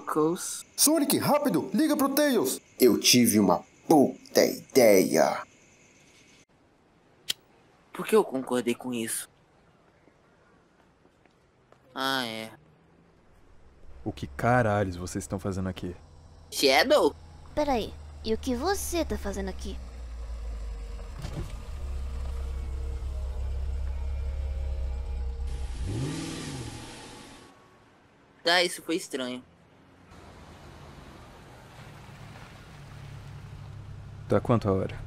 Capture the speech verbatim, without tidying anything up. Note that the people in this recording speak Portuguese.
Knuckles. Sonic, rápido! Liga pro Tails! Eu tive uma puta ideia. Por que eu concordei com isso? Ah, é. O que caralhos vocês estão fazendo aqui? Shadow? Peraí, e o que você tá fazendo aqui? Tá, isso foi estranho. Tá quanto a hora?